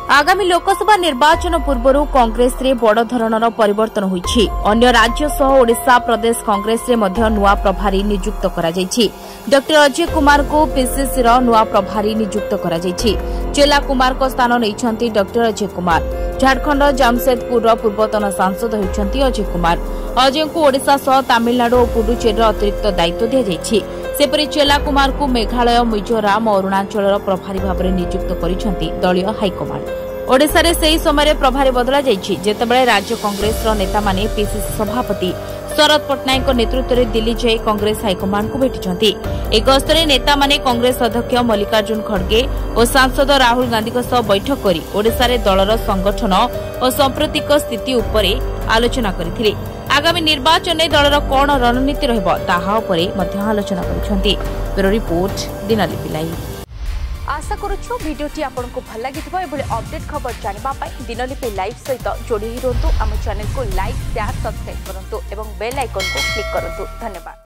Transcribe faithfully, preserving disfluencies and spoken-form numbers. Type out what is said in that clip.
आगामी लोकसभा निर्वाचन पूर्व कांग्रेस रे बड़ धरणर परिवर्तन होईछि। अन्य राज्य सह ओडिशा प्रदेश कांग्रेस रे मध्य नुआ प्रभारी नियुक्त करा जायछि। डॉक्टर अजय कुमार को पीसीसी रो नुआ प्रभारी नियुक्त करा जायछि। चेला कुमार को स्थान नैछंती डॉक्टर अजय कुमार। झारखंड जामशेदपुर पूर्वतन सांसद होइछंती अजय कुमार। अजय को ओडिशा सह तमिलनाडु और पुडुचेरी अतिरिक्त दायित्व दिया जायछि। सेपरि चेला कुमार को मेघालय मिजोराम और अरुणाचल प्रभारी भाव में नियुक्त करिसेंती दलीय हाइकमांड। ओडिशा रे सेही समय प्रभारी बदला जायछि जेतेबेले राज्य कांग्रेस रो नेता माने पीसीसी सभापति शरद पट्टनायक नेतृत्व में दिल्ली जाई कांग्रेस हाइकमांड को भेटिछंती। ए गस्तरे नेता माने कांग्रेस अध्यक्ष मल्लिकार्जुन खड़गे और सांसद राहुल गांधी को सह बैठक करी ओडिशा रे दलर संगठन और सांप्रतिक स्थिति उपरे आलोचना करथिले। आगामी निर्वाचन में दलर कौन रणनीति रहिबो ताहा उपरे मध्य आलोचना करिसेंती। Bureau report Dinalipi live. आशा करूछु वीडियोटी आपको भल लगी अपडेट खबर जानापी दिनलिपि लाइव सहित जोड़ी रुहतु। आम चैनल को लाइक शेयर सब्सक्राइब करूँ और बेल आइकन को क्लिक करूँ। धन्यवाद।